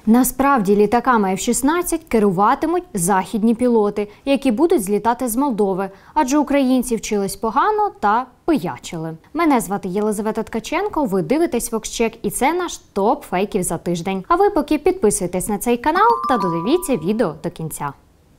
Насправді літаками F-16 керуватимуть західні пілоти, які будуть злітати з Молдови, адже українці вчились погано та пиячили. Мене звати Єлизавета Ткаченко, ви дивитесь VoxCheck і це наш топ фейків за тиждень. А ви поки підписуйтесь на цей канал та додивіться відео до кінця.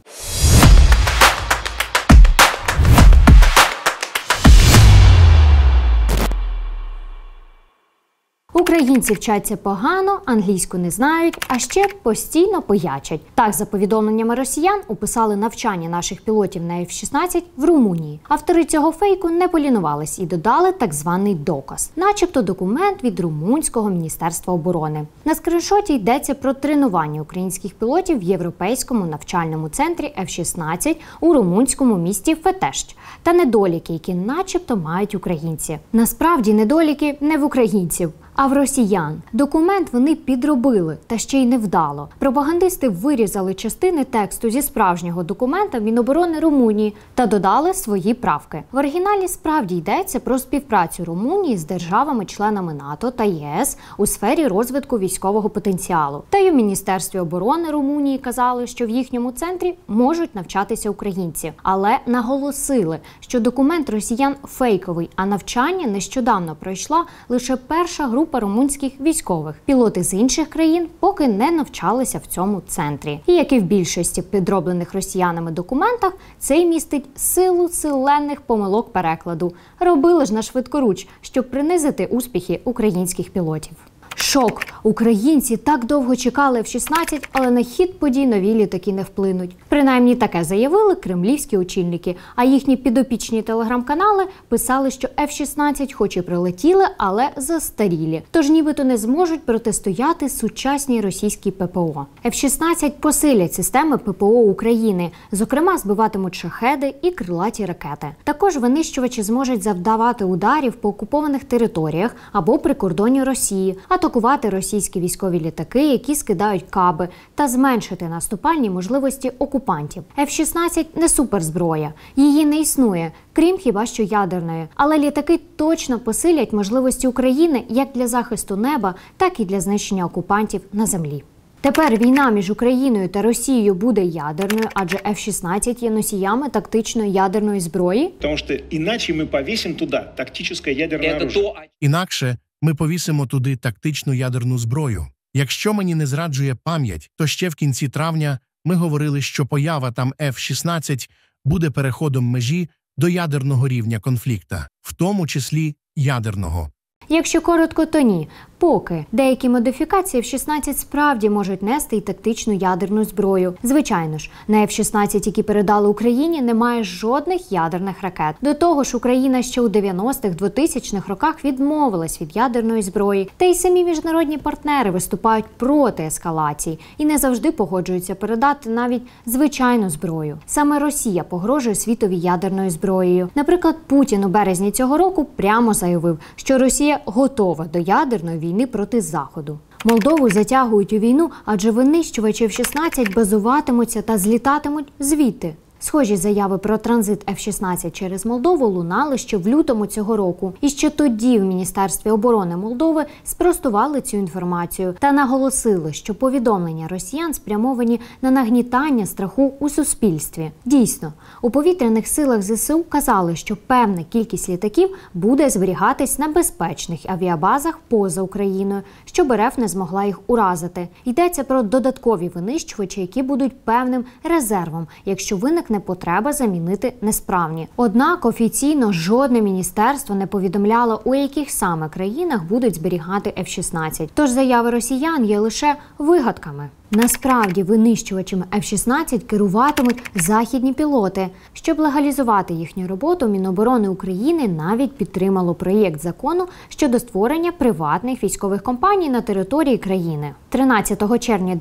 Українці вчаться погано, англійську не знають, а ще постійно пиячать. Так, за повідомленнями росіян, описали навчання наших пілотів на F-16 в Румунії. Автори цього фейку не полінувались і додали так званий доказ, начебто документ від Румунського міністерства оборони. На скріншоті йдеться про тренування українських пілотів в європейському навчальному центрі F-16 у румунському місті Фетещ та недоліки, які начебто мають українці. Насправді недоліки не в українців, а в росіян. Документ вони підробили, та ще й невдало. Пропагандисти вирізали частини тексту зі справжнього документа Міноборони Румунії та додали свої правки. В оригіналі справді йдеться про співпрацю Румунії з державами-членами НАТО та ЄС у сфері розвитку військового потенціалу. Та й у Міністерстві оборони Румунії казали, що в їхньому центрі можуть навчатися українці. Але наголосили, що документ росіян фейковий, а навчання нещодавно пройшла лише перша група румунських військових. Пілоти з інших країн поки не навчалися в цьому центрі. І як і в більшості підроблених росіянами документах, цей містить силу силенних помилок перекладу. Робили ж на швидкоруч, щоб принизити успіхи українських пілотів. Шок! Українці так довго чекали F-16, але на хід подій нові літаки не вплинуть. Принаймні таке заявили кремлівські очільники, а їхні підопічні телеграм-канали писали, що F-16 хоч і прилетіли, але застарілі. Тож нібито не зможуть протистояти сучасній російській ППО. F-16 посилять системи ППО України, зокрема збиватимуть шахеди і крилаті ракети. Також винищувачі зможуть завдавати ударів по окупованих територіях або прикордонні Росії, атакувати російські військові літаки, які скидають каби, та зменшити наступальні можливості окупантів. F-16 не суперзброя, її не існує, крім хіба що ядерної. Але літаки точно посилять можливості України як для захисту неба, так і для знищення окупантів на землі. Тепер війна між Україною та Росією буде ядерною, адже F-16 є носіями тактичної ядерної зброї. Тому що інакше ми повісимо туди тактичне ядерне оружие. Інакше ми повісимо туди тактичну ядерну зброю. Якщо мені не зраджує пам'ять, то ще в кінці травня ми говорили, що поява там F-16 буде переходом межі до ядерного рівня конфлікта, в тому числі ядерного. Якщо коротко, то ні. Поки деякі модифікації F-16 справді можуть нести і тактичну ядерну зброю. Звичайно ж, на F-16, які передали Україні, немає жодних ядерних ракет. До того ж, Україна ще у 90-х, 2000-х роках відмовилась від ядерної зброї. Та й самі міжнародні партнери виступають проти ескалації і не завжди погоджуються передати навіть звичайну зброю. Саме Росія погрожує світові ядерною зброєю. Наприклад, Путін у березні цього року прямо заявив, що Росія готова до ядерної війни проти Заходу. Молдову затягують у війну, адже винищувачі F-16 базуватимуться та злітатимуть звідти. Схожі заяви про транзит F-16 через Молдову лунали ще в лютому цього року. І ще тоді в Міністерстві оборони Молдови спростували цю інформацію та наголосили, що повідомлення росіян спрямовані на нагнітання страху у суспільстві. Дійсно, у повітряних силах ЗСУ казали, що певна кількість літаків буде зберігатись на безпечних авіабазах поза Україною, щоб РФ не змогла їх уразити. Йдеться про додаткові винищувачі, які будуть певним резервом, якщо виникне потреба замінити несправні. Однак офіційно жодне міністерство не повідомляло, у яких саме країнах будуть зберігати F-16. Тож заяви росіян є лише вигадками. Насправді винищувачами F-16 керуватимуть західні пілоти. Щоб легалізувати їхню роботу, Міноборони України навіть підтримало проєкт закону щодо створення приватних військових компаній на території країни. 13 червня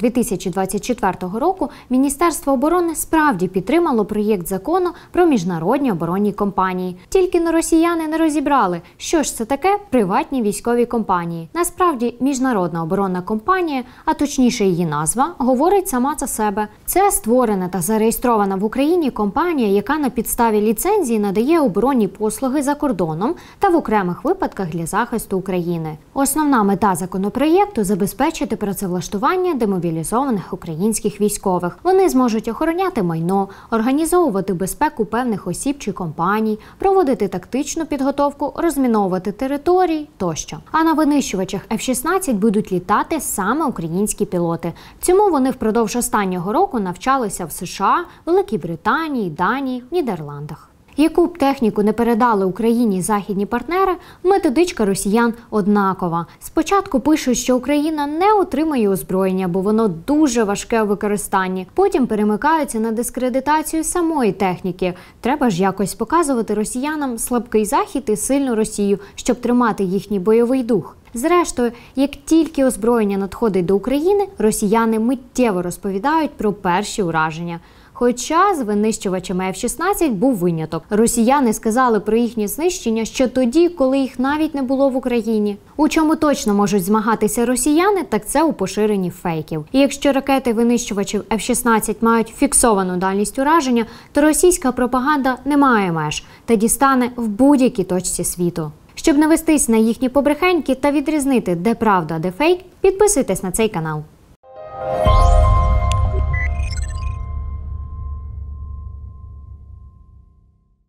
2024 року Міністерство оборони справді підтримало проєкт закону про міжнародні оборонні компанії. Тільки росіяни не розібрали, що ж це таке приватні військові компанії. Насправді, міжнародна оборонна компанія, а точніше її назва, назва говорить сама за себе. Це створена та зареєстрована в Україні компанія, яка на підставі ліцензії надає оборонні послуги за кордоном та в окремих випадках для захисту України. Основна мета законопроєкту – забезпечити працевлаштування демобілізованих українських військових. Вони зможуть охороняти майно, організовувати безпеку певних осіб чи компаній, проводити тактичну підготовку, розміновувати території тощо. А на винищувачах F-16 будуть літати саме українські пілоти. Цьому вони впродовж останнього року навчалися в США, Великій Британії, Данії, Нідерландах. Яку б техніку не передали Україні західні партнери, методичка росіян однакова. Спочатку пишуть, що Україна не отримає озброєння, бо воно дуже важке у використанні. Потім перемикаються на дискредитацію самої техніки. Треба ж якось показувати росіянам слабкий Захід і сильну Росію, щоб тримати їхній бойовий дух. Зрештою, як тільки озброєння надходить до України, росіяни миттєво розповідають про перші ураження. Хоча з винищувачами F-16 був виняток. Росіяни сказали про їхнє знищення ще тоді, коли їх навіть не було в Україні. У чому точно можуть змагатися росіяни, так це у поширенні фейків. І якщо ракети винищувачів F-16 мають фіксовану дальність ураження, то російська пропаганда не має меж та дістане в будь-якій точці світу. Щоб не вестись на їхні побрехеньки та відрізнити, де правда, де фейк, підписуйтесь на цей канал.